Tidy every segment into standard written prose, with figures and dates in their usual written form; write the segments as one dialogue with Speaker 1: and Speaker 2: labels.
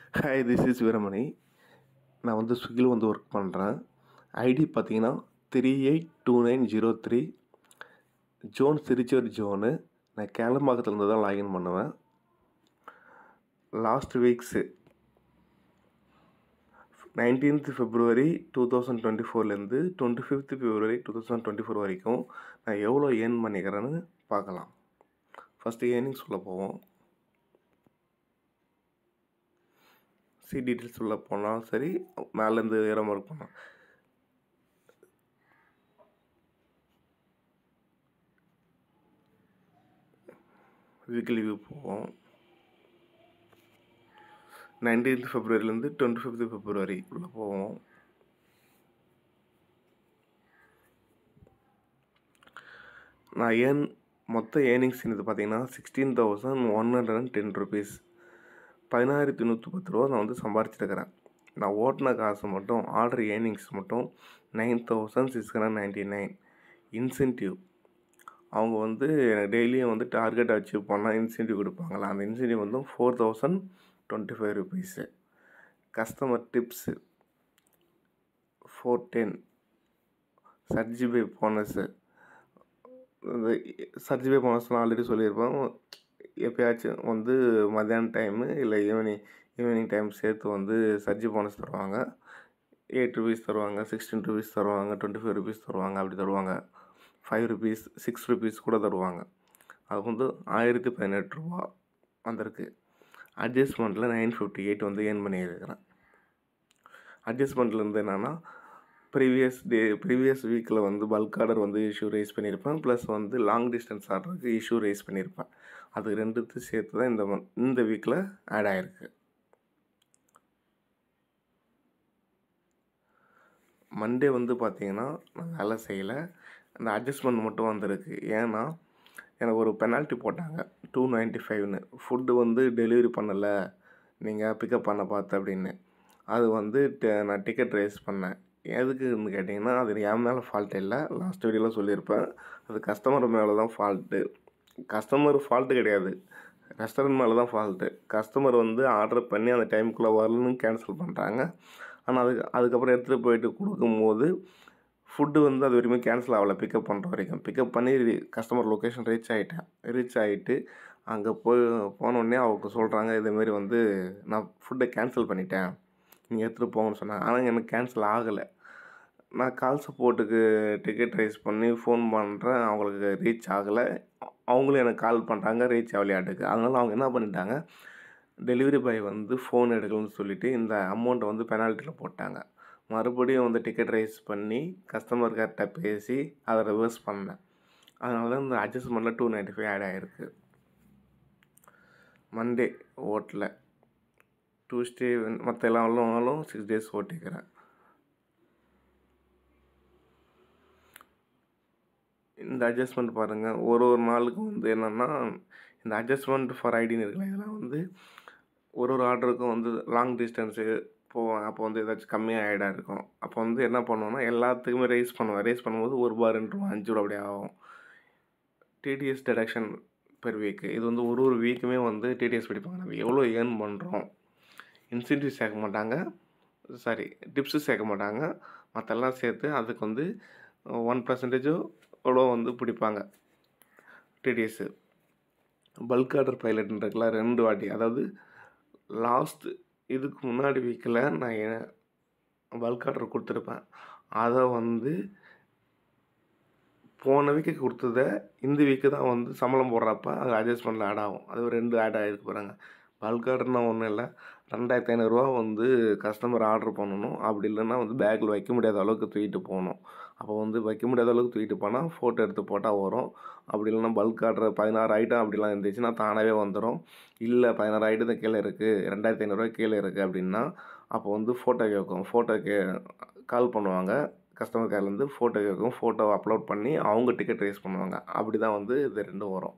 Speaker 1: Hi, this is Veeramani. நான் வந்து ஸ்விக்கியில் வந்து ஒர்க் பண்ணுறேன். ஐடி பார்த்தீங்கன்னா 382903. Zone Thrissur zone. நான் கேளம்பாக்கத்துலேருந்து தான் லாகின் பண்ணுவேன். லாஸ்ட் வீக்ஸு 19th February 2024லேருந்து 25th February 2024 வரைக்கும் நான் எவ்வளோ ஏர்ன் பண்ணிக்கிறேன்னு பார்க்கலாம். ஃபஸ்ட்டு ஏர்னிங்ஸ் உள்ள போவோம். டீட்டெயில்ஸ் உள்ள போனால் சரி, மேலேருந்து ஏறாமல் ஒர்க் பண்ணலாம். வீக்லி வியூ போவோம். 19th Februaryலேருந்து 25th February உள்ளே போவோம். நான் மொத்த ஏர்னிங்ஸ் இது பார்த்தீங்கன்னா 16,110 rupees. 16,110 நான் வந்து சம்பாரிச்சிருக்கிறேன். நான் ஓட்டின காசு மட்டும் ஆர்டர் ஏர்னிங்ஸ் மட்டும் 9,699. இன்சென்டிவ் அவங்க வந்து எனக்கு டெய்லியும் வந்து டார்கெட் அச்சீவ் பண்ணால் இன்சென்டிவ் கொடுப்பாங்களா, அந்த இன்சென்டிவ் வந்து 4,025 rupees. Customer tips 410. Surge pay bonus. இந்த சர்ஜிபை போனஸ்லாம் ஆல்ரெடி சொல்லியிருப்பேன். எப்போயாச்சும் வந்து மத்தியான டைமு இல்லை ஈவினிங் டைம் சேர்த்து வந்து சர்ஜி போனஸ் தருவாங்க. 8 rupees தருவாங்க, 16 rupees தருவாங்க, 25 rupees தருவாங்க, அப்படி தருவாங்க. 5 rupees, 6 rupees கூட தருவாங்க. அது வந்து 1,018 ரூபா வந்திருக்கு. அட்ஜஸ்ட்மெண்ட்டில் 958 வந்து ஏர்ன் பண்ணியிருக்கிறேன். அட்ஜஸ்ட்மெண்ட்லேருந்து என்னென்னா, ப்ரீவியஸ் வீக்கில் வந்து பல்க் ஆர்டர் வந்து இஷ்யூ ரைஸ் பண்ணியிருப்பேன். ப்ளஸ் வந்து லாங் டிஸ்டன்ஸ் ஆர்டருக்கு இஷ்யூ ரைஸ் பண்ணியிருப்பேன். அது ரெண்டுத்தையும் சேர்த்து தான் இந்த வீக்கில் ஆட் ஆகிருக்கு. மண்டே வந்து பார்த்திங்கன்னா நான் வேலை செய்யலை. அந்த அட்ஜஸ்ட்மெண்ட் மட்டும் வந்திருக்கு. ஏன்னா எனக்கு ஒரு பெனால்ட்டி போட்டாங்க 295ன்னு. ஃபுட்டு வந்து டெலிவரி பண்ணலை, நீங்கள் பிக்கப் பண்ண பார்த்து அப்படின்னு. அது வந்து நான் டிக்கெட் ரைஸ் பண்ணேன். எதுக்குன்னு கேட்டிங்கன்னா, அது என் மேலே ஃபால்ட் இல்லை. லாஸ்ட் வீடியோவில் சொல்லியிருப்பேன். அது கஸ்டமர் மேலே தான் ஃபால்ட்டு. கஸ்டமர் ஃபால்ட்டு கிடையாது, ரெஸ்டாரண்ட் மேலே தான் ஃபால்ட்டு. கஸ்டமர் வந்து ஆர்டர் பண்ணி அந்த டைமுக்குள்ளே வரலன்னு கேன்சல் பண்ணுறாங்க. ஆனால் அதுக்கப்புறம் எடுத்துகிட்டு போயிட்டு கொடுக்கும்போது ஃபுட்டு வந்து அது வரைக்கும் கேன்சல் ஆகலை. பிக்கப் பண்ணுற வரைக்கும் பிக்கப் பண்ணி கஸ்டமர் லொக்கேஷன் ரீச் ஆகிட்டு அங்கே போனோடனே அவங்க சொல்கிறாங்க, இதேமாரி வந்து நான் ஃபுட்டை கேன்சல் பண்ணிட்டேன், நீங்கள் எடுத்துகிட்டு போங்கன்னு சொன்னாங்க. ஆனால் எனக்கு கேன்சல் ஆகலை. நான் கால் சப்போர்ட்டுக்கு டிக்கெட் ரைஸ் பண்ணி ஃபோன் பண்ணுறேன், அவங்களுக்கு ரீச் ஆகலை. அவங்களும் எனக்கு கால் பண்ணுறாங்க, ரீச் ஆகலையாட்டுக்கு. அதனால் அவங்க என்ன பண்ணிட்டாங்க, டெலிவரி பாய் வந்து ஃபோன் எடுக்கலன்னு சொல்லிவிட்டு இந்த அமௌண்ட்டை வந்து பெனால்ட்டியில் போட்டாங்க. மறுபடியும் வந்து டிக்கெட் ரைஸ் பண்ணி கஸ்டமர் கேர்கிட்ட பேசி அதை ரிவர்ஸ் பண்ணேன். அதனால தான் இந்த அட்ஜஸ்ட்மெண்ட்டில் 295 ஆட் ஆகிருக்கு. மண்டே ஓட்டல, டியூஸ்டே மற்ற எல்லா நாளும் 6 days ஓட்டிக்கிறேன். இந்த அட்ஜஸ்ட்மெண்ட் பாருங்கள், ஒரு நாளுக்கு வந்து என்னென்னா, இந்த அட்ஜஸ்ட்மெண்ட் ஃபார் ஐடின்னு இருக்குல்ல, இதெல்லாம் வந்து ஒரு ஆர்டருக்கும் வந்து லாங் டிஸ்டன்ஸு போவாங்க. அப்போ வந்து ஏதாச்சும் கம்மியாக ஆகிடா இருக்கும். அப்போ வந்து என்ன பண்ணுவோன்னா, எல்லாத்துக்குமே ரைஸ் பண்ணும்போது ₹1, ₹2, ₹5 அப்படி ஆகும். TDS deduction per week. இது வந்து ஒரு வீக்குமே வந்து டிடிஎஸ் பிடிப்பாங்க. நம்ம எவ்வளோ ஏர்ன் பண்ணுறோம். இன்சென்டிவ் சேர்க்க மாட்டாங்க, டிப்ஸு சேர்க்க மாட்டாங்க. மற்றெல்லாம் சேர்த்து அதுக்கு வந்து 1% எவ்வளோ வந்து பிடிப்பாங்க டிடிஎஸ்ஸு. பல்க் ஆர்டர் பைலட்ன்றதுக்குல 2 வாட்டி, அதாவது இதுக்கு முன்னாடி வீக்கில் நான் பல்க் ஆர்டர் கொடுத்துருப்பேன். அதை வந்து போன வீக்கு கொடுத்தத இந்த வீக்கு தான் வந்து சம்பளம் போடுறப்ப அது அட்ஜஸ்ட்மெண்ட்டில் ஆட் ஆகும். அது ஒரு 2 ஆட் ஆகிருக்கு பாருங்க. பல்க் ஆர்டர்னால் ஒன்றும் இல்லை, 2,500 வந்து கஸ்டமர் ஆர்டர் பண்ணணும். அப்படி இல்லைன்னா வந்து பேக்கில் வைக்க முடியாத அளவுக்கு தூக்கிட்டு போகணும். அப்போ வந்து வைக்க முடியாத அளவுக்கு தூக்கிட்டு போனால் ஃபோட்டோ எடுத்து போட்டால் வரும். அப்படி இல்லைன்னா பல்க் ஆர்டர் 16 ஐட்டம் அப்படிலாம் இருந்துச்சுன்னா தானாகவே வந்துடும். இல்லை 16 ஐட்டம் தான் கீழே இருக்குது, 2,500 கீழே இருக்குது அப்படின்னா அப்போ வந்து ஃபோட்டோ கேட்கும். கால் பண்ணுவாங்க கஸ்டமர் கேர்லேருந்து, ஃபோட்டோ கேட்கும். ஃபோட்டோவை அப்லோட் பண்ணி அவங்க டிக்கெட் ரைஸ் பண்ணுவாங்க. அப்படி தான் வந்து இது ரெண்டும் வரும்.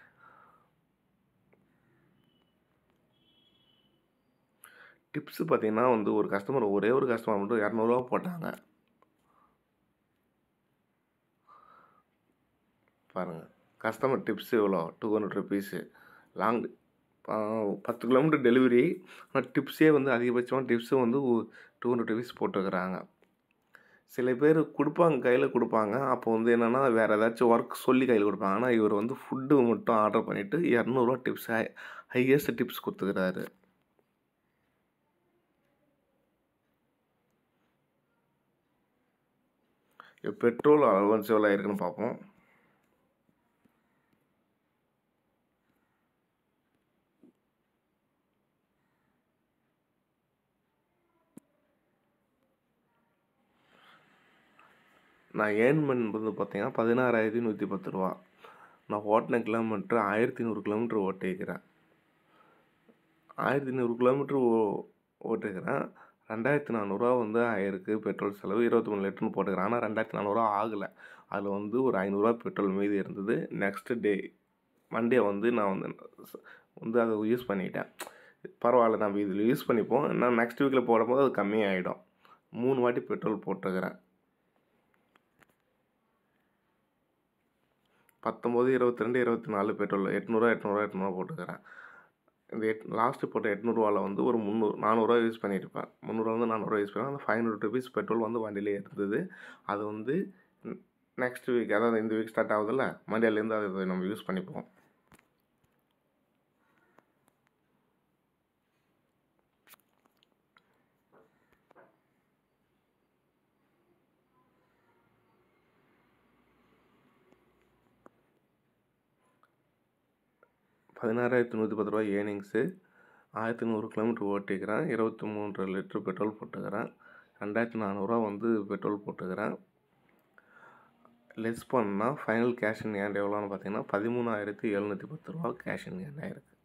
Speaker 1: டிப்ஸு பார்த்திங்கன்னா வந்து ஒரே ஒரு கஸ்டமர் மட்டும் ₹200 போட்டாங்க பாருங்கள். கஸ்டமர் டிப்ஸு எவ்வளோ, 200 rupees. 10 kilometre delivery. ஆனால் டிப்ஸே வந்து அதிகபட்சமாக டிப்ஸு வந்து ₹200 போட்டுருக்குறாங்க. சில பேர் குடுப்பாங்க, கையில குடுப்பாங்க. அப்போ வந்து என்னன்னா, வேறு ஏதாச்சும் ஒர்க் சொல்லி கையில குடுப்பாங்க. ஆனா, இவர் வந்து ஃபுட்டு மட்டும் ஆர்டர் பண்ணிட்டு ₹200 டிப்ஸ் ஹையஸ்ட் டிப்ஸ் குடுத்துக்கிறாரு. பெட்ரோல் அலவன்ஸ் எவ்வளோ ஆயிருக்குன்னு பார்ப்போம். நான் ஏர்ன் பண்ணது பார்த்தீங்கன்னா, ₹16,110. நான் ஓட்டுன கிலோமீட்டர் 1,100 கிலோமீட்டர் ஓட்டியிருக்கிறேன். 1,100 கிலோமீட்டர் ஓட்டியிருக்கிறேன். ₹2,400 வந்து ஆயிருக்கு பெட்ரோல் செலவு. 23 லிட்டர்னு போட்டுக்கிறேன். ஆனா ₹2,400 ஆகல. அதில வந்து ஒரு ₹500 பெட்ரோல் மீதி இருந்தது. நெக்ஸ்ட் டே மண்டே வந்து நான் வந்து அத யூஸ் பண்ணிட்டேன். பரவால்ல நம்ம இதில யூஸ் பண்ணிப்போம். நான் நெக்ஸ்ட் வீக்ல போடும்போது அது கம்மியாயிடும். 3 வாட்டி பெட்ரோல் போட்டுருக்கிறேன். 19, 22, 24 பெட்ரோல் ₹800, 800, 800 போட்டுக்கிறேன். இந்த லாஸ்ட்டு போட்ட ₹800 வந்து ஒரு 300, ₹400 யூஸ் பண்ணியிருப்பேன். ₹300 ₹400 யூஸ் பண்ணேன். அந்த ₹500 பெட்ரோல் வந்து வண்டியிலே இருந்தது. அது வந்து நெக்ஸ்ட் வீக், அதாவது இந்த வீக் ஸ்டார்ட் ஆகுதுல்ல, மண்டேலேருந்து அத நம்ம யூஸ் பண்ணிப்போம். ₹16,110 ஏர்னிங்ஸு. 1,100 கிலோமீட்டர் ஓட்டிக்கிறேன். 23 லிட்டர் பெட்ரோல் போட்டுக்கிறேன். ₹2,400 வந்து பெட்ரோல் போட்டுக்கிறேன். லெஸ் பண்ணா ஃபைனல் கேஷ் இன் ஹேண்ட் எவ்வளோன்னு பார்த்தீங்கன்னா, ₹13,710 கேஷ் இன் ஹேண்ட் ஆயிருக்கு.